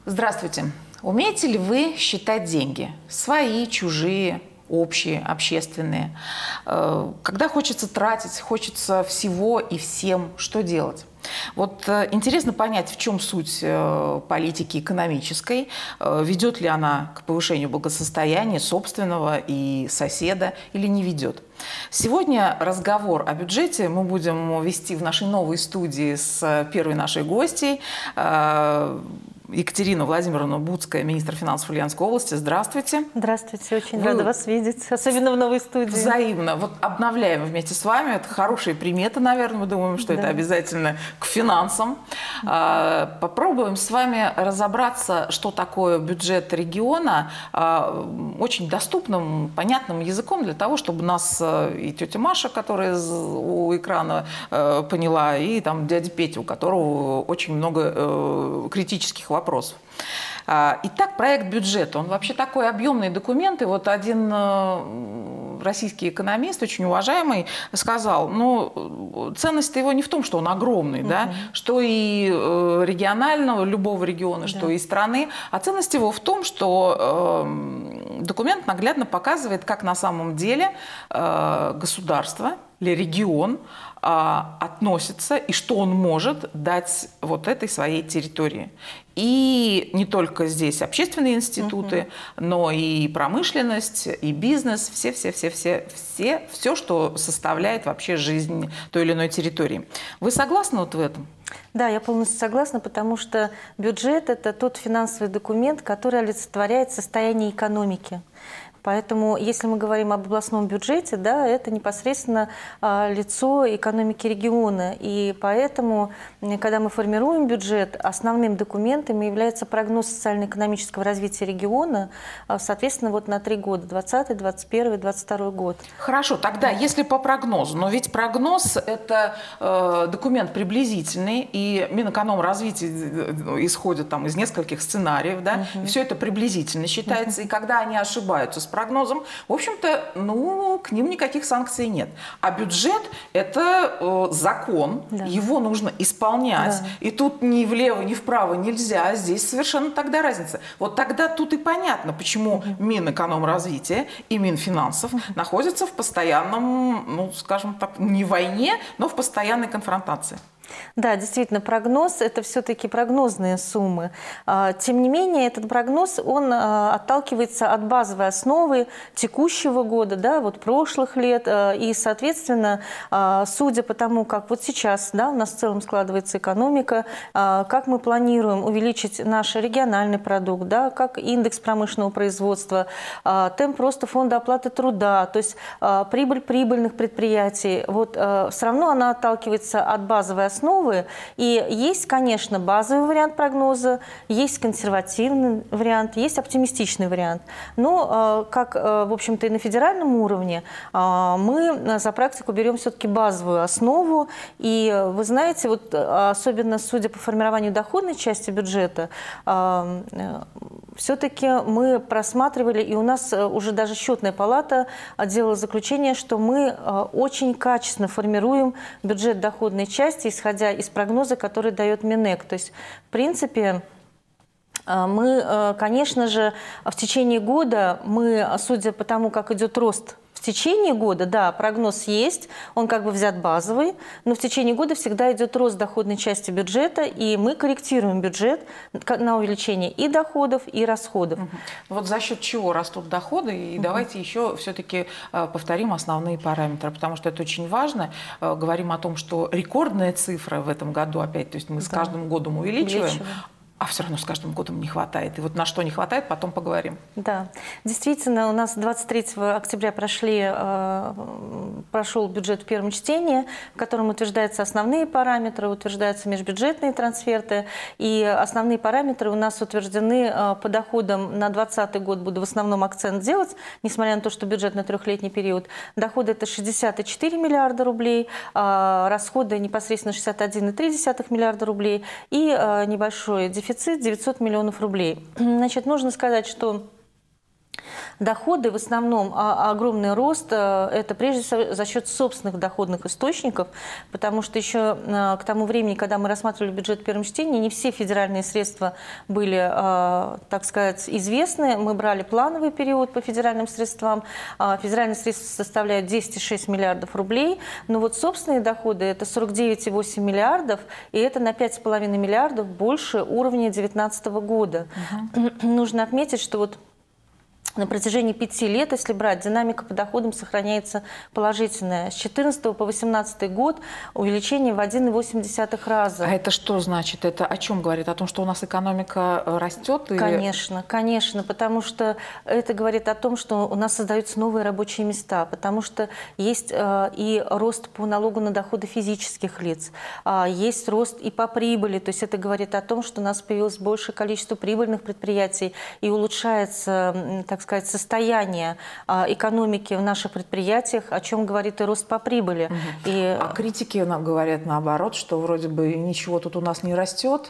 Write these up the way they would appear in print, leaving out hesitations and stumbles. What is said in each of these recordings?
Здравствуйте. Умеете ли вы считать деньги? Свои, чужие, общие, общественные? Когда хочется тратить, хочется всего и всем, что делать? Вот интересно понять, в чем суть политики экономической, ведет ли она к повышению благосостояния собственного и соседа или не ведет. Сегодня разговор о бюджете мы будем вести в нашей новой студии с первой нашей гостьей, Екатерина Владимировна Буцкая, министр финансов Ульяновской области. Здравствуйте. Здравствуйте, очень рада вас видеть, особенно в новой студии. Взаимно. Вот обновляем вместе с вами. Это хорошие приметы, наверное. Мы думаем, что это обязательно к финансам. Попробуем с вами разобраться, что такое бюджет региона, очень доступным, понятным языком, для того, чтобы нас и тетя Маша, которая у экрана, поняла, и там дядя Петя, у которого очень много критических вопросов. Итак, проект бюджета, он вообще такой объемный документ. И вот один российский экономист, очень уважаемый, сказал, ну, ценность-то его не в том, что он огромный, да, что и регионального, любого региона, что и страны, а ценность его в том, что документ наглядно показывает, как на самом деле государство или регион относится и что он может дать вот этой своей территории. И не только здесь общественные институты, но и промышленность, и бизнес, все, что составляет вообще жизнь той или иной территории. Вы согласны вот в этом? Да, я полностью согласна, потому что бюджет – это тот финансовый документ, который олицетворяет состояние экономики. Поэтому, если мы говорим об областном бюджете, да, это непосредственно лицо экономики региона. И поэтому, когда мы формируем бюджет, основным документом является прогноз социально-экономического развития региона, соответственно, вот на 3 года – 2020, 2021, 2022 год. Хорошо, тогда, если по прогнозу, но ведь прогноз – это документ приблизительный, и Минэкономразвития исходит там из нескольких сценариев, да, и все это приблизительно считается, и когда они ошибаются с прогнозом, в общем-то, ну, к ним никаких санкций нет. А бюджет – это закон, его нужно исполнять, и тут ни влево, ни вправо нельзя, здесь совершенно тогда разница. Вот тогда тут и понятно, почему Минэкономразвития и Минфинансов находятся в постоянном, ну, скажем так, не войне, но в постоянной конфронтации. Да, действительно, прогноз – это все-таки прогнозные суммы. Тем не менее, этот прогноз, он отталкивается от базовой основы текущего года, да, вот прошлых лет. И, соответственно, судя по тому, как вот сейчас, да, у нас в целом складывается экономика, как мы планируем увеличить наш региональный продукт, да, как индекс промышленного производства, темп роста фонда оплаты труда, то есть прибыль прибыльных предприятий, вот все равно она отталкивается от базовой основы. И есть, конечно, базовый вариант прогноза, есть консервативный вариант, есть оптимистичный вариант. Но, как, в общем-то, и на федеральном уровне, мы за практику берем все-таки базовую основу. И вы знаете, вот особенно судя по формированию доходной части бюджета, все-таки мы просматривали, и у нас уже даже счетная палата делала заключение, что мы очень качественно формируем бюджет доходной части, исходя из прогноза, который дает Минэк. То есть, в принципе, мы, конечно же, в течение года, судя по тому, как идет рост в течение года, да, прогноз есть, он как бы взят базовый, но в течение года всегда идет рост доходной части бюджета, и мы корректируем бюджет на увеличение и доходов, и расходов. Вот за счет чего растут доходы? И давайте еще все-таки повторим основные параметры, потому что это очень важно. Говорим о том, что рекордная цифра в этом году опять, то есть мы с каждым годом увеличиваем. А все равно с каждым годом не хватает. И вот на что не хватает, потом поговорим. Да, действительно, у нас 23 октября прошел бюджет в первом чтении, в котором утверждаются основные параметры, утверждаются межбюджетные трансферты. И основные параметры у нас утверждены по доходам на 2020 год. Буду в основном акцент делать, несмотря на то, что бюджет на 3-летний период. Доходы – это 60,4 миллиарда рублей, расходы непосредственно 61,3 миллиарда рублей и небольшой дефицит 900 миллионов рублей. Значит, нужно сказать, что Доходы в основном, огромный рост, это прежде всего за счет собственных доходных источников, потому что еще к тому времени, когда мы рассматривали бюджет в первом чтении, не все федеральные средства были, так сказать, известны. Мы брали плановый период по федеральным средствам. Федеральные средства составляют 10,6 миллиардов рублей, но вот собственные доходы – это 49,8 миллиардов, и это на 5,5 миллиардов больше уровня 2019 года. Нужно отметить, что вот на протяжении 5 лет, если брать, динамика по доходам сохраняется положительная. С 2014 по 2018 год увеличение в 1,8 раза. А это что значит? Это о чем говорит? О том, что у нас экономика растет? Или... Конечно, конечно, потому что это говорит о том, что у нас создаются новые рабочие места, потому что есть и рост по налогу на доходы физических лиц, есть рост и по прибыли, то есть это говорит о том, что у нас появилось большее количество прибыльных предприятий и улучшается, так сказать, состояние экономики в наших предприятиях, о чем говорит и рост по прибыли. А критики нам говорят наоборот, что вроде бы ничего тут у нас не растет,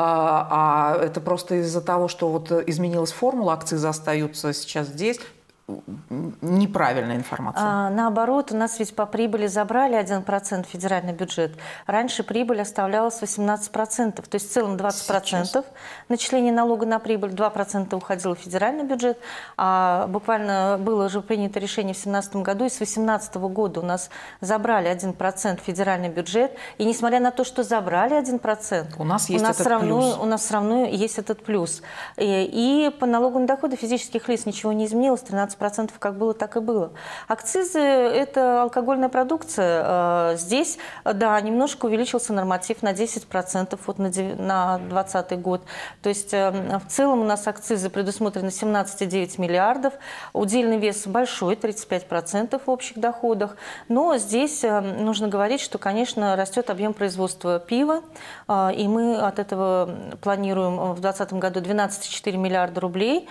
а это просто из-за того, что вот изменилась формула, акцизы остаются сейчас здесь. Неправильная информация. Наоборот, у нас ведь по прибыли забрали 1% федеральный бюджет. Раньше прибыль оставлялась 18%, то есть в целом 20% начисления налога на прибыль, 2% уходило в федеральный бюджет. А буквально было уже принято решение в 2017 году, и с 2018 года у нас забрали 1% федеральный бюджет. И несмотря на то, что забрали 1%, у нас есть этот плюс. У нас все равно есть этот плюс. И по налогу на доходы физических лиц ничего не изменилось, 13% как было, так и было. Акцизы – это алкогольная продукция. Здесь, да, немножко увеличился норматив на 10% вот на 2020 год. То есть в целом у нас акцизы предусмотрены 17,9 миллиардов. Удельный вес большой, 35% в общих доходах. Но здесь нужно говорить, что, конечно, растет объем производства пива. И мы от этого планируем в 2020 году 12,4 миллиарда рублей.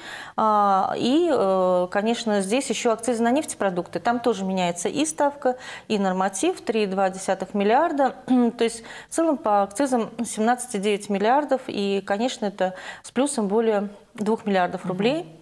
И, конечно, здесь еще акцизы на нефтепродукты. Там тоже меняется и ставка, и норматив 3,2 миллиарда. То есть в целом по акцизам 17,9 миллиардов. И, конечно, это с плюсом более 2 миллиардов рублей.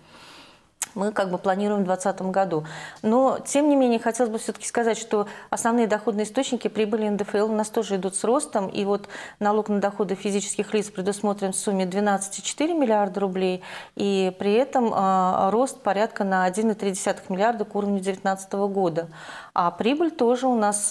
Мы как бы планируем в 2020 году. Но, тем не менее, хотелось бы все-таки сказать, что основные доходные источники прибыли НДФЛ у нас тоже идут с ростом. И вот налог на доходы физических лиц предусмотрен в сумме 12,4 миллиарда рублей. И при этом рост порядка на 1,3 миллиарда к уровню 2019 года. А прибыль тоже у нас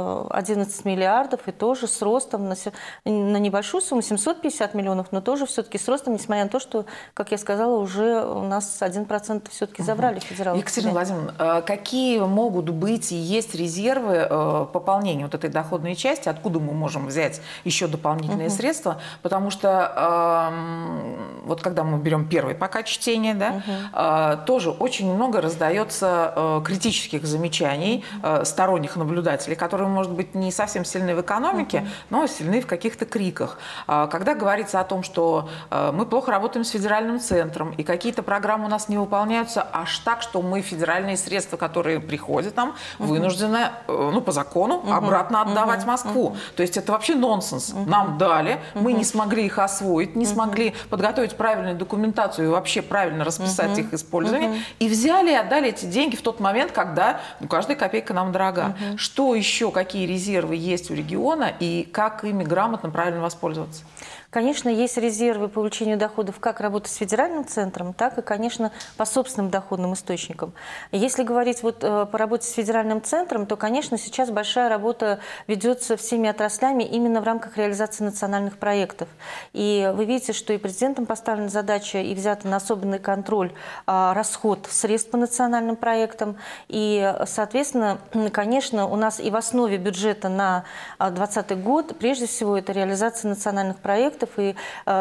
11 миллиардов и тоже с ростом на небольшую сумму, 750 миллионов, но тоже все-таки с ростом, несмотря на то, что, как я сказала, уже у нас 1% все-таки забрали федералы. Екатерина Владимировна, какие могут быть и есть резервы пополнения вот этой доходной части? Откуда мы можем взять еще дополнительные средства? Потому что вот когда мы берем первое пока чтение, да, тоже очень много раздается критических замечаний сторонних наблюдателей, которые, может быть, не совсем сильны в экономике, но сильны в каких-то криках. Когда говорится о том, что мы плохо работаем с федеральным центром, и какие-то программы у нас не выполняются аж так, что мы федеральные средства, которые приходят нам, вынуждены, ну, по закону, обратно отдавать в Москву. То есть это вообще нонсенс. Нам дали, мы не смогли их освоить, не смогли подготовить правильную документацию и вообще правильно расписать их использование, и взяли и отдали эти деньги в тот момент, когда каждая копейка нам дорога. Что еще, какие резервы есть у региона и как ими грамотно, правильно воспользоваться? Конечно, есть резервы по увеличению доходов как работать с федеральным центром, так и, конечно, по собственным доходным источникам. Если говорить вот по работе с федеральным центром, то, конечно, сейчас большая работа ведется всеми отраслями именно в рамках реализации национальных проектов. И вы видите, что и президентом поставлена задача и взята на особенный контроль расход средств по национальным проектам. И, соответственно, конечно, у нас и в основе бюджета на 2020 год, прежде всего, это реализация национальных проектов, и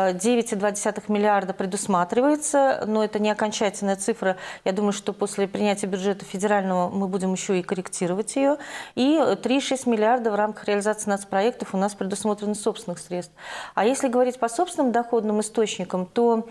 9,2 миллиарда предусматривается, но это не окончательная цифра. Я думаю, что после принятия бюджета федерального мы будем еще и корректировать ее. И 3,6 миллиарда в рамках реализации нацпроектов у нас предусмотрено собственных средств. А если говорить по собственным доходным источникам, то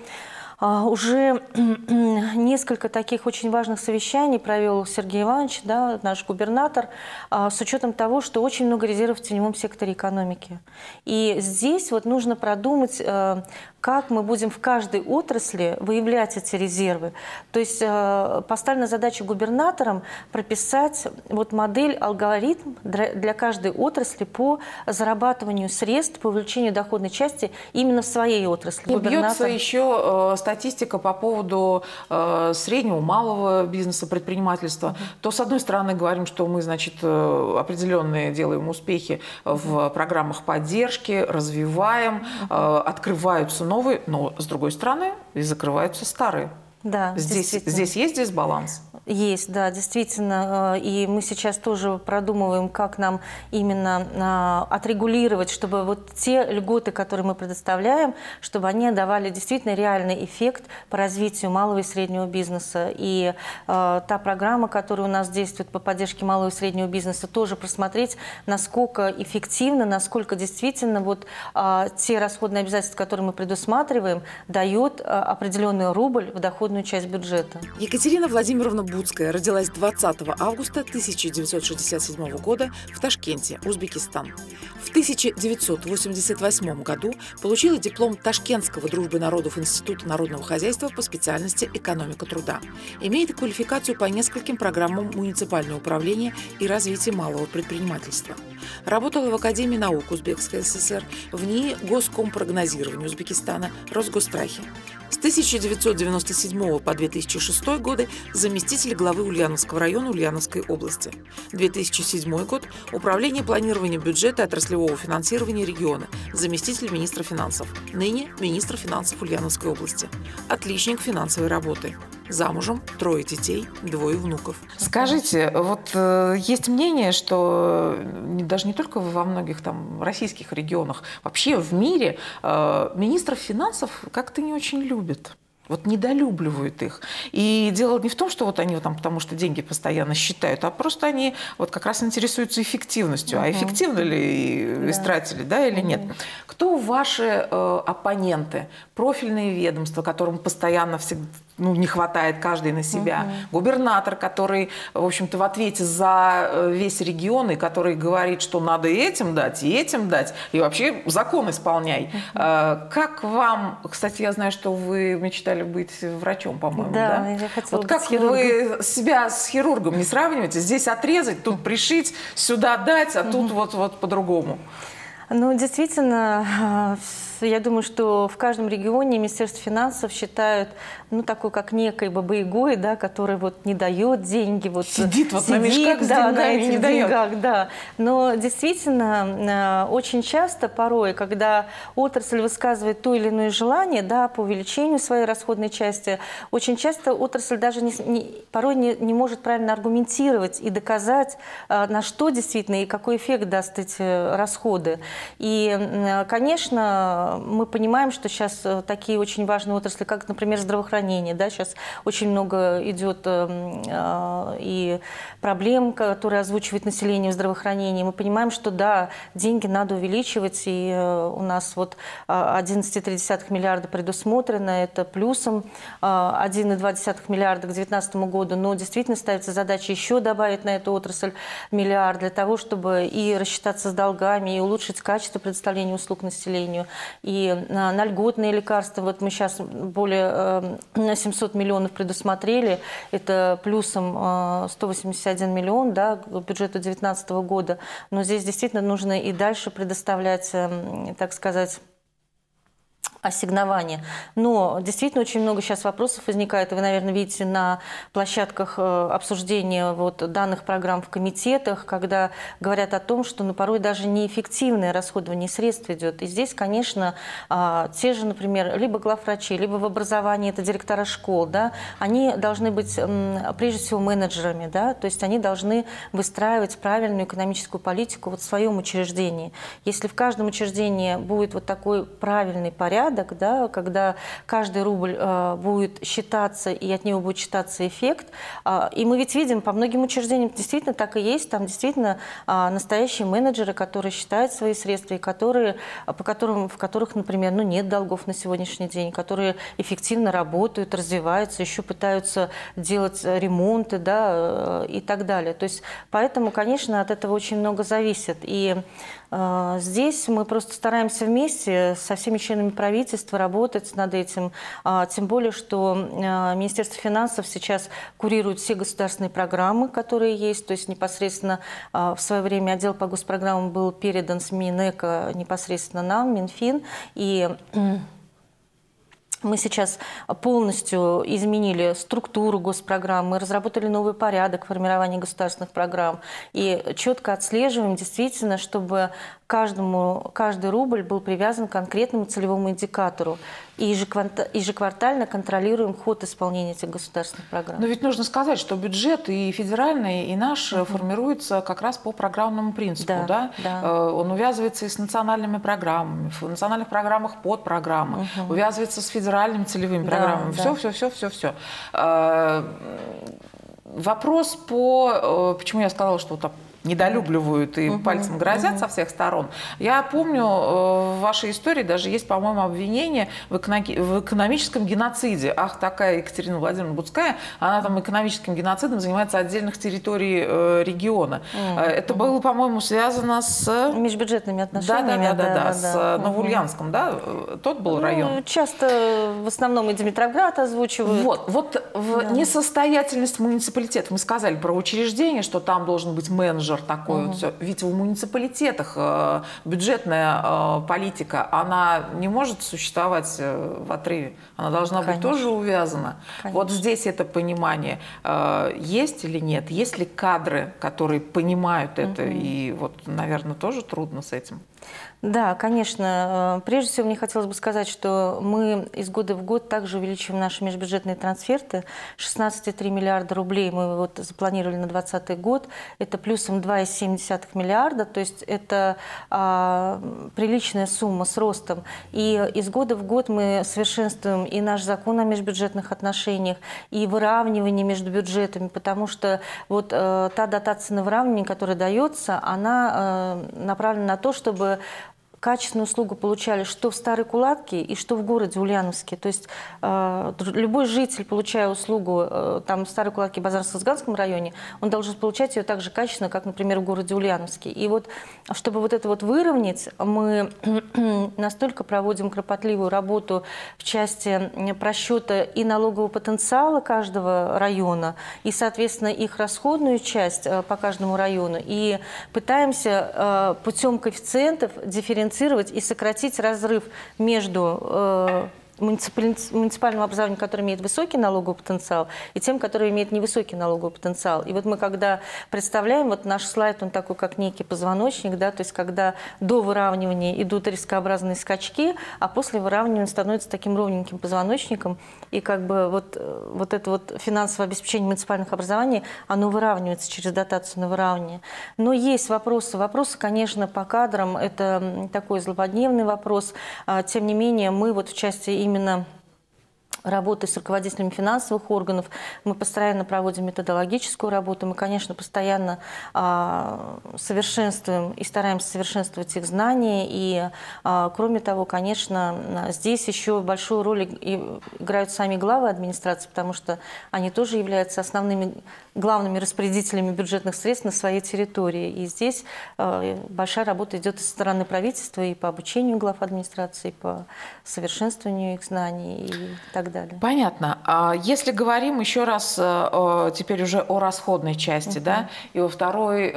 уже несколько таких очень важных совещаний провел Сергей Иванович, да, наш губернатор, с учетом того, что очень много резервов в теневом секторе экономики. И здесь вот нужно продумать как мы будем в каждой отрасли выявлять эти резервы. То есть поставлена задача губернаторам прописать вот модель, алгоритм для каждой отрасли по зарабатыванию средств, по увеличению доходной части именно в своей отрасли. Бьется еще статистика по поводу среднего, малого бизнеса, предпринимательства. То, с одной стороны, говорим, что мы, значит, определенные делаем успехи в программах поддержки, развиваем, открываются новые, но, с другой стороны, и закрываются старые. Да, здесь есть дисбаланс? Есть, да, действительно. И мы сейчас тоже продумываем, как нам именно отрегулировать, чтобы вот те льготы, которые мы предоставляем, чтобы они давали действительно реальный эффект по развитию малого и среднего бизнеса. И та программа, которая у нас действует по поддержке малого и среднего бизнеса, тоже просмотреть, насколько эффективно, насколько действительно вот те расходные обязательства, которые мы предусматриваем, дают определенный рубль в доходную часть бюджета. Екатерина Владимировна Буцкая родилась 20 августа 1967 года в Ташкенте, Узбекистан. В 1988 году получила диплом Ташкентского дружбы народов Института народного хозяйства по специальности «Экономика труда». Имеет квалификацию по нескольким программам муниципального управления и развития малого предпринимательства. Работала в Академии наук Узбекской ССР, в НИИ Госкомпрогнозирования Узбекистана, Росгострахе. С 1997 по 2006 годы заместитель главы Ульяновского района Ульяновской области. 2007 год – Управление планирования бюджета и отраслевого финансирования региона, заместитель министра финансов, ныне министр финансов Ульяновской области. Отличник финансовой работы. Замужем, 3 детей, 2 внуков. Скажите, вот есть мнение, что даже не только во многих там российских регионах, вообще в мире министров финансов как-то не очень любят. Вот недолюбливают их. И дело не в том, что вот они там, потому что деньги постоянно считают, а просто они вот как раз интересуются эффективностью. А эффективно ли истратили, да, или нет? Кто ваши оппоненты? Профильные ведомства, которым постоянно всегда не хватает каждый на себя. Губернатор, который, в общем-то, в ответе за весь регион, и который говорит, что надо и этим дать, и вообще закон исполняй. Как вам, кстати, я знаю, что вы мечтали быть врачом, по-моему, да? Я хотела вот как вы себя с хирургом не сравниваете? Здесь отрезать, тут пришить, сюда дать, а тут вот по-другому. Ну, действительно, я думаю, что в каждом регионе Министерство финансов считают, ну, такой, как некой бабой-ягой, да, который вот не дает деньги. Вот, сидит вот на мешках с деньгами и не дает. Да. Но действительно, очень часто, порой, когда отрасль высказывает то или иное желание, да, по увеличению своей расходной части, очень часто отрасль даже порой не может правильно аргументировать и доказать, на что действительно и какой эффект даст эти расходы. И, конечно, мы понимаем, что сейчас такие очень важные отрасли, как, например, здравоохранение, да, сейчас очень много идет и проблем, которые озвучивает население в здравоохранении. Мы понимаем, что да, деньги надо увеличивать, и у нас вот 11,3 миллиарда предусмотрено, это плюсом 1,2 миллиарда к 2019 году, но действительно ставится задача еще добавить на эту отрасль миллиард для того, чтобы и рассчитаться с долгами, и улучшить качество предоставления услуг населению. И на льготные лекарства, вот мы сейчас более 700 миллионов предусмотрели, это плюсом 181 миллион, да, к бюджету 2019 года. Но здесь действительно нужно и дальше предоставлять, так сказать, ассигнования. Но действительно очень много сейчас вопросов возникает. Вы, наверное, видите на площадках обсуждения вот данных программ в комитетах, когда говорят о том, что порой даже неэффективное расходование средств идет. И здесь, конечно, те же, например, либо главврачи, либо в образовании, это директора школ, да, они должны быть прежде всего менеджерами, да, то есть они должны выстраивать правильную экономическую политику вот в своем учреждении. Если в каждом учреждении будет вот такой правильный порядок, да, когда каждый рубль будет считаться, и от него будет считаться эффект. И мы ведь видим, по многим учреждениям действительно так и есть, там действительно настоящие менеджеры, которые считают свои средства, и в которых, например, нет долгов на сегодняшний день, которые эффективно работают, развиваются, еще пытаются делать ремонты, да, и так далее. То есть, поэтому, конечно, от этого очень много зависит. И Здесь мы просто стараемся вместе со всеми членами правительства работать над этим, тем более, что Министерство финансов сейчас курирует все государственные программы, которые есть, то есть непосредственно в свое время отдел по госпрограммам был передан с Минэко непосредственно нам, Минфин, и мы сейчас полностью изменили структуру госпрограммы, разработали новый порядок формирования государственных программ и четко отслеживаем действительно, чтобы каждый рубль был привязан к конкретному целевому индикатору. И ежеквартально контролируем ход исполнения этих государственных программ. Но ведь нужно сказать, что бюджет и федеральный, и наш формируется как раз по программному принципу. Да, да? Он увязывается и с национальными программами, в национальных программах подпрограммы, увязывается с федеральными целевыми программами. Все. Вопрос почему я сказала, что там недолюбливают и пальцем грозят со всех сторон. Я помню, в вашей истории даже есть, по-моему, обвинение в экономическом геноциде. Ах, такая Екатерина Владимировна Буцкая, она там экономическим геноцидом занимается отдельных территорий региона. Это было, по-моему, связано с... межбюджетными отношениями. Да, с Новоульяновском, да? Тот был район. Часто в основном и Димитровград озвучивают. Вот несостоятельность муниципалитета. Мы сказали про учреждение, что там должен быть менеджер такой вот все. Ведь в муниципалитетах бюджетная политика, она не может существовать в отрыве. Она должна быть тоже увязана. Конечно. Вот здесь это понимание есть или нет? Есть ли кадры, которые понимают это? И вот, наверное, тоже трудно с этим. Да, конечно. Прежде всего, мне хотелось бы сказать, что мы из года в год также увеличиваем наши межбюджетные трансферты. 16,3 миллиарда рублей мы вот запланировали на 2020 год. Это плюсом 2,7 миллиарда. То есть это приличная сумма с ростом. И из года в год мы совершенствуем и наш закон о межбюджетных отношениях, и выравнивание между бюджетами, потому что вот та дотация на выравнивание, которая дается, она направлена на то, чтобы качественную услугу получали что в Старой Кулатке и что в городе Ульяновске. То есть любой житель, получая услугу там, в Старой Кулатке, Базарно-Сызганском районе, он должен получать ее так же качественно, как, например, в городе Ульяновске. И вот, чтобы вот это вот выровнять, мы настолько проводим кропотливую работу в части просчета и налогового потенциала каждого района, и, соответственно, их расходную часть по каждому району, и пытаемся путем коэффициентов дифференцировать и сократить разрыв между муниципальным образованием, которое имеет высокий налоговый потенциал, и тем, которое имеет невысокий налоговый потенциал. И вот мы, когда представляем, вот наш слайд, он такой, как некий позвоночник, да, то есть когда до выравнивания идут рискообразные скачки, а после выравнивания становится таким ровненьким позвоночником, и как бы вот это вот финансовое обеспечение муниципальных образований, оно выравнивается через дотацию на выравнивание. Но есть вопросы. Вопросы, конечно, по кадрам, это такой злободневный вопрос. Тем не менее, мы вот в части именно работы с руководителями финансовых органов, мы постоянно проводим методологическую работу, мы, конечно, постоянно совершенствуем и стараемся совершенствовать их знания, и, кроме того, конечно, здесь еще большую роль играют сами главы администрации, потому что они тоже являются главными распорядителями бюджетных средств на своей территории. И здесь большая работа идет и со стороны правительства и по обучению глав администрации, и по совершенствованию их знаний и так далее. Понятно. А если говорим еще раз теперь уже о расходной части, да, и во второй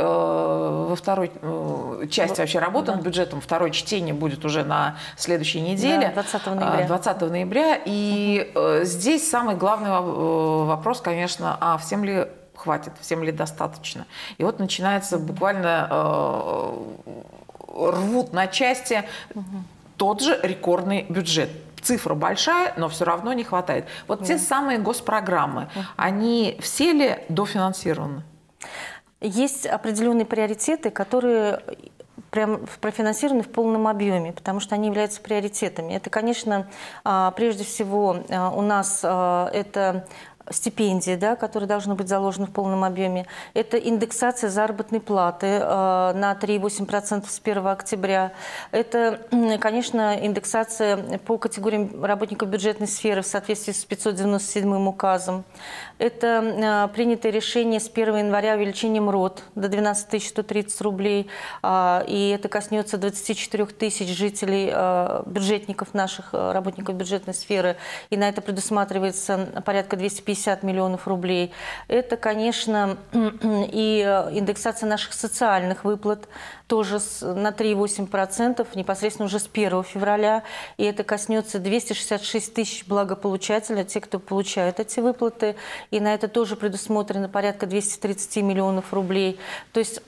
части вообще работы над бюджетом, второе чтение будет уже на следующей неделе, 20 ноября. 20 ноября. И здесь самый главный вопрос, конечно, всем ли хватит, всем ли достаточно. И вот начинается буквально рвут на части тот же рекордный бюджет. Цифра большая, но все равно не хватает. Вот те самые госпрограммы, они все ли дофинансированы? Есть определенные приоритеты, которые прям профинансированы в полном объеме, потому что они являются приоритетами. Это, конечно, прежде всего у нас это стипендии, да, которые должны быть заложены в полном объеме. Это индексация заработной платы на 3,8% с 1 октября. Это, конечно, индексация по категориям работников бюджетной сферы в соответствии с 597 указом. Это принятое решение с 1 января увеличением РОТ до 12 130 рублей. И это коснется 24 тысяч жителей, бюджетников наших, работников бюджетной сферы. И на это предусматривается порядка 250 миллионов рублей. Это, конечно, и индексация наших социальных выплат тоже на 3,8% непосредственно уже с 1 февраля. И это коснется 266 тысяч благополучателей, те, кто получают эти выплаты. И на это тоже предусмотрено порядка 230 миллионов рублей. То есть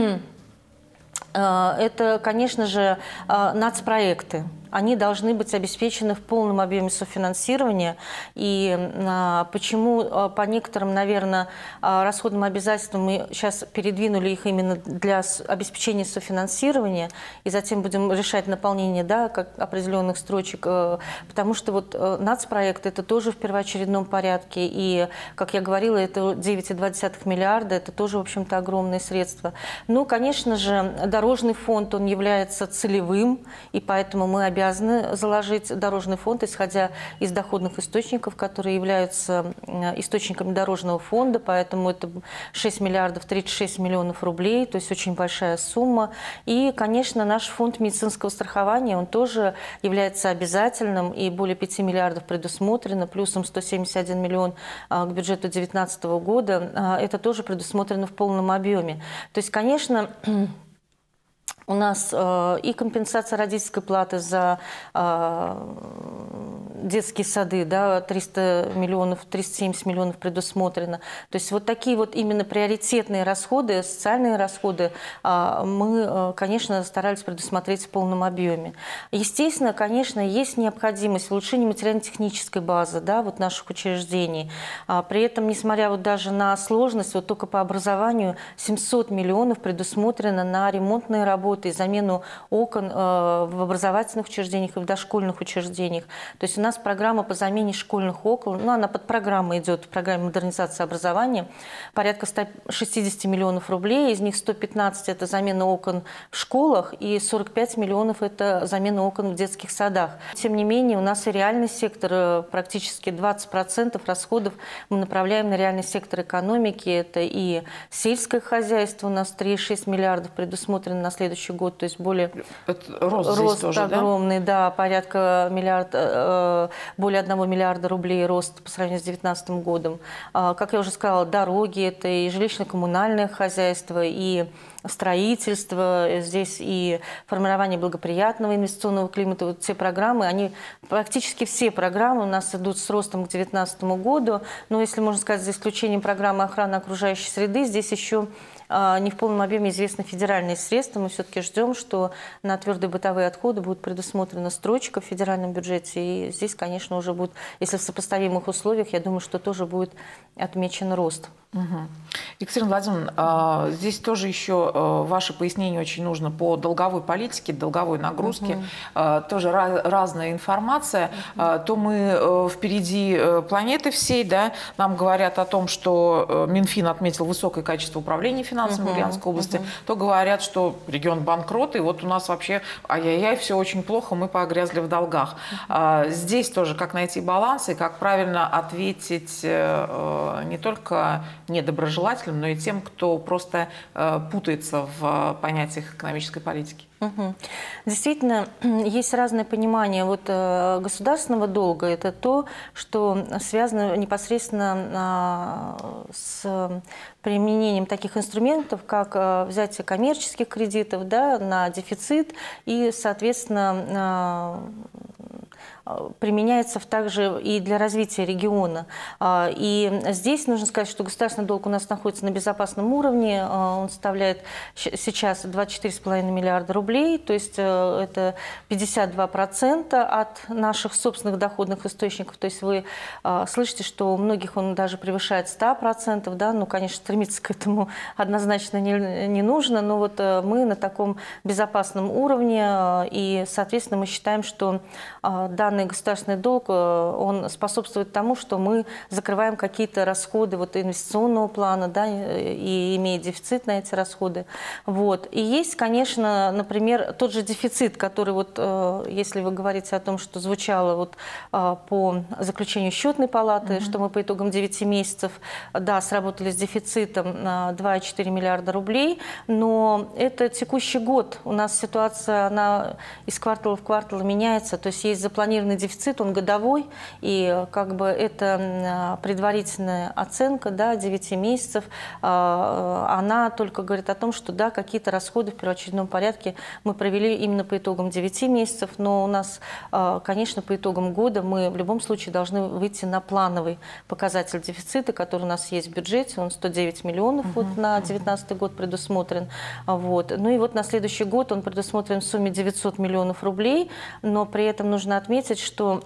это, конечно же, нацпроекты. Они должны быть обеспечены в полном объеме софинансирования. И почему по некоторым, наверное, расходным обязательствам мы сейчас передвинули их именно для обеспечения софинансирования, и затем будем решать наполнение, да, как определенных строчек, потому что вот нацпроект это тоже в первоочередном порядке. И, как я говорила, это 9,2 миллиарда, это тоже, в общем-то, огромные средства. Ну, конечно же, дорожный фонд, он является целевым, и поэтому мы обязаны заложить дорожный фонд, исходя из доходных источников, которые являются источниками дорожного фонда, поэтому это 6 миллиардов 36 миллионов рублей, то есть очень большая сумма. И, конечно, наш фонд медицинского страхования, он тоже является обязательным, и более 5 миллиардов предусмотрено, плюсом 171 миллион к бюджету 2019 года, это тоже предусмотрено в полном объеме. То есть, конечно, у нас и компенсация родительской платы за детские сады, да, 300 миллионов, 370 миллионов предусмотрено. То есть вот такие вот именно приоритетные расходы, социальные расходы мы, конечно, старались предусмотреть в полном объеме. Естественно, конечно, есть необходимость в улучшении материально-технической базы, да, вот наших учреждений. При этом, несмотря вот даже на сложность, вот только по образованию 700 миллионов предусмотрено на ремонтные работы и замену окон в образовательных учреждениях и в дошкольных учреждениях. То есть у нас программа по замене школьных окон, ну, она под программой идет, в программе модернизации образования, порядка 160 миллионов рублей, из них 115 – это замена окон в школах, и 45 миллионов – это замена окон в детских садах. Тем не менее, у нас и реальный сектор, практически 20% расходов мы направляем на реальный сектор экономики, это и сельское хозяйство, у нас 3,6 миллиардов предусмотрено на следующий год, то есть более рост тоже, огромный, да, порядка более 1 миллиарда рублей рост по сравнению с 2019 годом. Как я уже сказала, дороги, это и жилищно-коммунальное хозяйство, и строительство, здесь и формирование благоприятного инвестиционного климата. Вот все программы, они практически все программы у нас идут с ростом к 2019 году. Но если можно сказать, за исключением программы охраны окружающей среды, здесь еще не в полном объеме известны федеральные средства. Мы все-таки ждем, что на твердые бытовые отходы будет предусмотрена строчка в федеральном бюджете. И здесь, конечно, уже будет, если в сопоставимых условиях, я думаю, что тоже будет отмечен рост. Угу. Екатерина Владимировна, здесь тоже еще ваше пояснение очень нужно по долговой политике, долговой нагрузке. Тоже разная информация. То мы впереди планеты всей, да, нам говорят о том, что Минфин отметил высокое качество управления финансами в Ульяновской области, то говорят, что регион банкрот, и вот у нас вообще ай-яй-яй, все очень плохо, мы погрязли в долгах. Здесь тоже как найти баланс и как правильно ответить не только недоброжелателям, но и тем, кто просто путается в понятиях экономической политики. Действительно, есть разное понимание. Вот государственного долга – это то, что связано непосредственно с применением таких инструментов, как взятие коммерческих кредитов, да, на дефицит и, соответственно, применяется также и для развития региона. И здесь нужно сказать, что государственный долг у нас находится на безопасном уровне. Он составляет сейчас 24,5 миллиарда рублей, то есть это 52% от наших собственных доходных источников. То есть вы слышите, что у многих он даже превышает 100%. Да? Ну, конечно, стремиться к этому однозначно не нужно, но вот мы на таком безопасном уровне, и, соответственно, мы считаем, что данный данный государственный долг, он способствует тому, что мы закрываем какие-то расходы вот, инвестиционного плана, да, и имея дефицит на эти расходы. Вот. И есть, конечно, например, тот же дефицит, который, вот, если вы говорите о том, что звучало вот, по заключению счетной палаты, что мы по итогам 9 месяцев, да, сработали с дефицитом на 2,4 миллиарда рублей, но это текущий год. У нас ситуация, она из квартала в квартал меняется, то есть есть запланированный дефицит, он годовой, и как бы это предварительная оценка, да, 9 месяцев, она только говорит о том, что да, какие-то расходы в первоочередном порядке мы провели именно по итогам 9 месяцев, но у нас, конечно, по итогам года мы в любом случае должны выйти на плановый показатель дефицита, который у нас есть в бюджете, он 109 миллионов вот на 2019 год предусмотрен. Вот. Ну и вот на следующий год он предусмотрен в сумме 900 миллионов рублей, но при этом нужно отметить, что,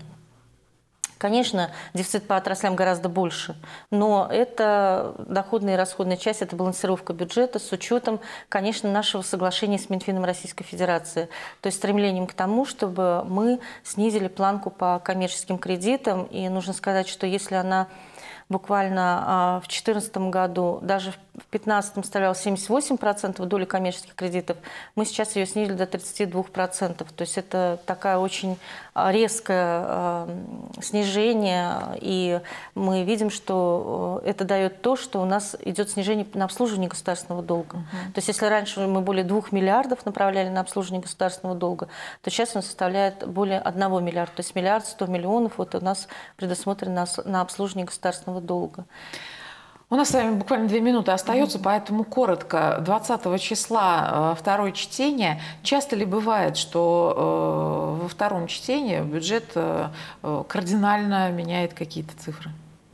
конечно, дефицит по отраслям гораздо больше, но это доходная и расходная часть, это балансировка бюджета с учетом, конечно, нашего соглашения с Минфином Российской Федерации, то есть стремлением к тому, чтобы мы снизили планку по коммерческим кредитам, и нужно сказать, что если она буквально в 2014 году, даже в 2015 составляла 78% доли коммерческих кредитов, мы сейчас ее снизили до 32%. То есть это такая очень резкое снижение, и мы видим, что это дает то, что у нас идет снижение на обслуживание государственного долга. То есть если раньше мы более 2 миллиардов направляли на обслуживание государственного долга, то сейчас он составляет более 1 миллиарда. То есть 1 100 миллионов вот у нас предусмотрено на обслуживание государственного долга. У нас с вами буквально 2 минуты остается, поэтому коротко. 20 числа второе чтение. Часто ли бывает, что во втором чтении бюджет кардинально меняет какие-то цифры?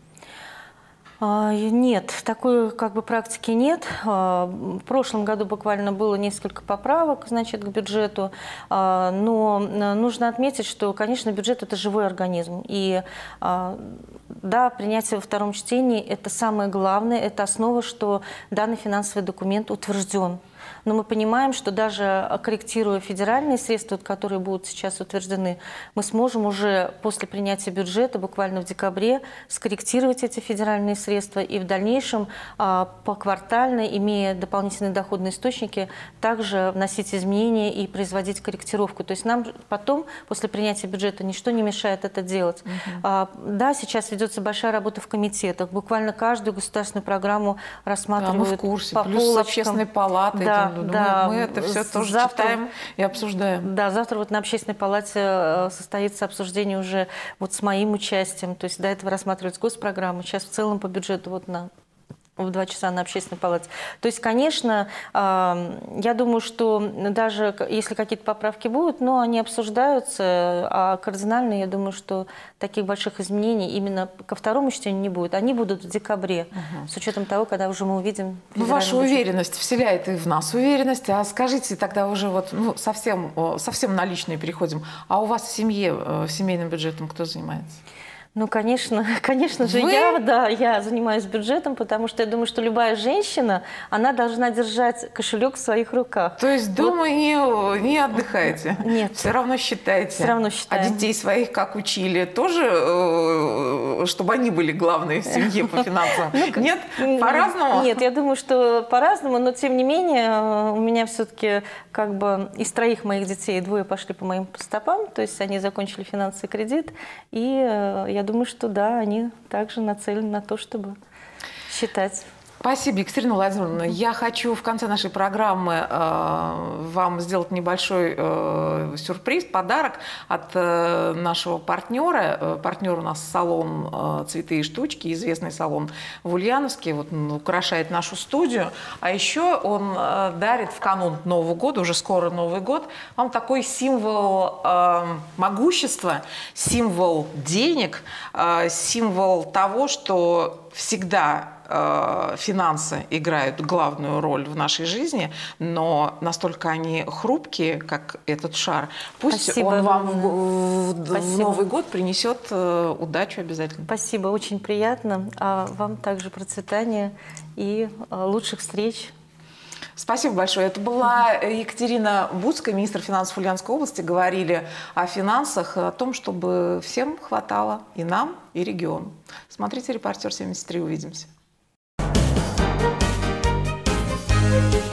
Нет, такой как бы практики нет. В прошлом году буквально было несколько поправок, значит, к бюджету, но нужно отметить, что, конечно, бюджет – это живой организм. И да, принятие во втором чтении – это самое главное, это основа, что данный финансовый документ утвержден. Но мы понимаем, что даже корректируя федеральные средства, которые будут сейчас утверждены, мы сможем уже после принятия бюджета, буквально в декабре, скорректировать эти федеральные средства и в дальнейшем поквартально, имея дополнительные доходные источники, также вносить изменения и производить корректировку. То есть нам потом, после принятия бюджета, ничто не мешает это делать. Да, сейчас ведется большая работа в комитетах. Буквально каждую государственную программу рассматривают. Да, мы в курсе. По плюс полочкам. С общественной палатой. Да, да. Мы это все тоже завтра читаем и обсуждаем. Да, завтра вот на общественной палате состоится обсуждение уже вот с моим участием. То есть до этого рассматривается госпрограмма, сейчас в целом по бюджету вот в 2 часа на общественной палате. То есть, конечно, я думаю, что даже если какие-то поправки будут, но они обсуждаются, а кардинально, я думаю, что таких больших изменений именно ко второму чтению не будет. Они будут в декабре, с учетом того, когда уже мы увидим федеральный Ваша бюджет. уверенность вселяет и в нас уверенность. А скажите тогда уже вот совсем на личные переходим. А у вас в семье, семейным бюджетом кто занимается? Ну, конечно же, я занимаюсь бюджетом, потому что я думаю, что любая женщина, она должна держать кошелек в своих руках. То есть дома не отдыхаете? Нет. Все равно считаете? Все равно считаем. А детей своих как учили? Тоже, чтобы они были главные в семье по финансам? Нет? По-разному? Нет, я думаю, что по-разному, но тем не менее у меня все-таки как бы из 3 моих детей 2 пошли по моим стопам, то есть они закончили финансовый кредит, и я думаю, что да, они также нацелены на то, чтобы считать. Спасибо, Екатерина Владимировна. Я хочу в конце нашей программы вам сделать небольшой сюрприз, подарок от нашего партнера. Партнер у нас салон «Цветы и штучки», известный салон в Ульяновске, вот он украшает нашу студию. А еще он дарит в канун Нового года, уже скоро Новый год, вам такой символ могущества, символ денег, символ того, что всегда финансы играют главную роль в нашей жизни, но настолько они хрупкие, как этот шар. Пусть Спасибо. Он вам в Новый год принесет удачу обязательно. Спасибо, очень приятно. А вам также процветания и лучших встреч. Спасибо большое. Это была Екатерина Буцкая, министр финансов Ульяновской области. Говорили о финансах, о том, чтобы всем хватало, и нам, и региону. Смотрите «Репортер 73». Увидимся.